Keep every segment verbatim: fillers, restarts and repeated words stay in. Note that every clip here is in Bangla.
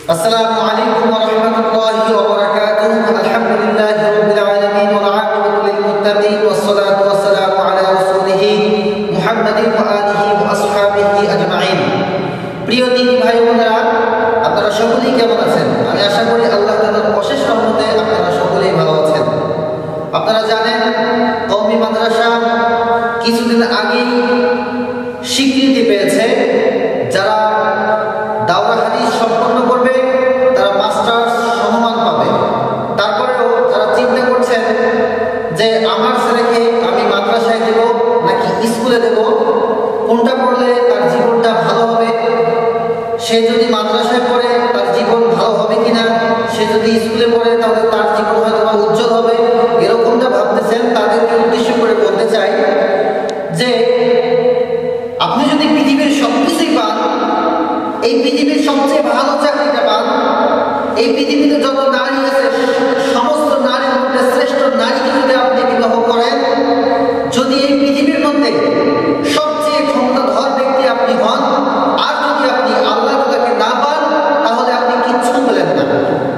আসসালামু আলাইকুম ওয়া রাহমাতুল্লাহি ওয়া বারাকাতুহু। আলহামদুলিল্লাহি রাব্বিল আলামিন ওয়াল আকিবাতু লিল মুত্তাকিন ওয়াস সালাতু ওয়াস সালামু আলা রাসূলিহি মুহাম্মাদিন ওয়া আলিহি ওয়া আসহাবিহি আজমাইন। প্রিয় দিনী ভাই বোনেরা, আপনারা সকলেই কেমন আছেন? আমি আশা করি আল্লাহ তাআলার অশেষ রহমতে আপনারা সকলেই ভালো আছেন। আপনারা জানেন, কওমি মাদ্রাসা কিছুদিন আগেই স্বীকৃতি পেয়েছে যারা দাওরা হাদিস সম্পন্ন করবে তারা মাস্টার্স সমমান পাবে। তারপরেও যারা চিন্তা করছেন যে আমার ছেলেকে আমি মাদ্রাসায় দেব নাকি স্কুলে দেব, কোনটা পড়লে তার জীবনটা ভালো হবে, সে যদি মাদ্রাসায় পড়ে তার জীবন ভালো হবে কিনা, সে যদি স্কুলে পড়ে তাহলে তার জীবন হয়তো বা উজ্জ্বল হবে, এরকমটা ভাবতেছেন, তাদেরকে উদ্দেশ্য করে বলতে চাই যে আপনি যদি পৃথিবীর সব কিছুই পান, এই পৃথিবীর সবচেয়ে ভালো চাকরিটা পান, এই পৃথিবীতে যত নারী আছে সমস্ত নারীর মধ্যে শ্রেষ্ঠ নারীকে যদি আপনি বিবাহ করেন, যদি এই পৃথিবীর মধ্যে সবচেয়ে ক্ষমতাধর ব্যক্তি আপনি হন, আর যদি আপনি আল্লাহ তাআলাকে না পান, তাহলে আপনি কিচ্ছু পেলেন না।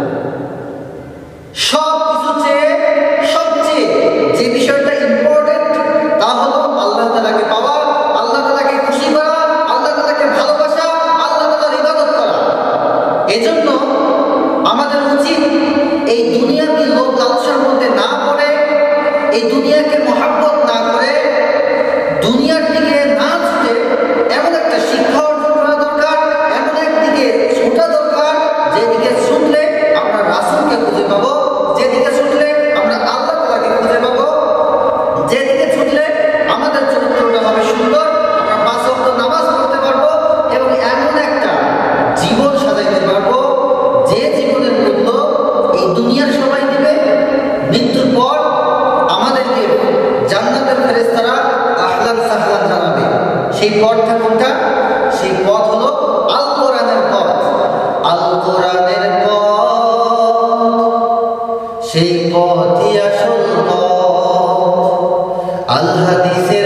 সব কিছু চেয়ে সবচেয়ে যে বিষয়টা ইম্পর্টেন্ট তা হলো আল্লাহ তাআলাকে পাওয়া, আল্লাহ তাআলাকে খুশি করা, আল্লাহ তাআলাকে ভালোবাসা, আল্লাহ তাআলার ইবাদত করা। এজন্য আমাদের উচিত এই দুনিয়াকে লোভ লালসার মধ্যে না পড়ে, এই দুনিয়াকে মহাব্বত না করে, দুনিয়ার দিকে না ছুটে এমন একটা শিক্ষা অর্জন করা দরকার, এমন একদিকে ছোটা দরকার যেদিকে ছুটলে আমরা রাসূলকে খুঁজে পাবো, যেদিকে ছুটলে আমরা আল্লাহ তাআলাকে খুঁজে পাবো, যেদিকে ছুটলে আমাদের চরিত্রটা হবে সুন্দর, আমরা পাঁচ ওয়াক্ত নামাজ পড়তে পারবো এবং এমন একটা জীবন সাজাইতে পারবো যে জীবনের মূল্য এই দুনিয়ার সবাই দিবে, মৃত্যুর পর আমাদেরকে জান্নাতের ফেরেশতারা আহলান সাহলান জানাবে। সেই পথটা কোনটা? সেই পথ হলো আল কোরআনের পথ। আল কোরআনের পথ, সেই পথই আসল পথ। আল হাদিসের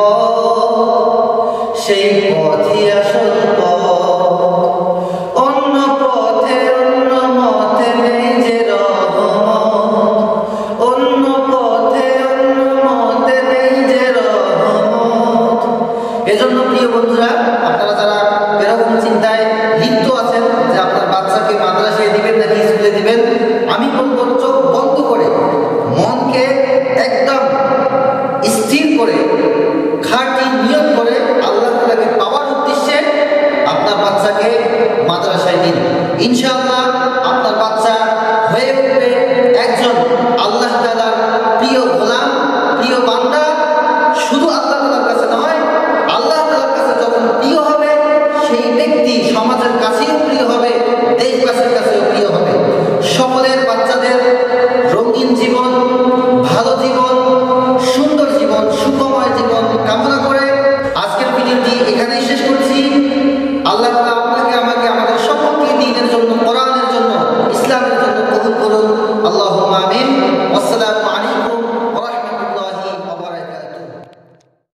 পথ, সেই পথই আসল পথ। অন্য পথে অন্য মতে নেই যে রহমত, অন্য পথে অন্য মতে নেই যে রহমত। এজন্য প্রিয় বন্ধুরা, আপনারা যারা এরকম চিন্তায় লিপ্ত আছেন যে আপনার বাচ্চাকে মাদ্রাসায় দিবেন নাকি স্কুলে দিবেন, আমি বলবো চোখ বন্ধ করে, মনকে একদম স্থির করে, খাঁটি নিয়ত করে আল্লাহ তাআলাকে পাওয়ার উদ্দেশ্যে আপনার বাচ্চাকে মাদ্রাসায় দিন। ইনশাআল্লাহ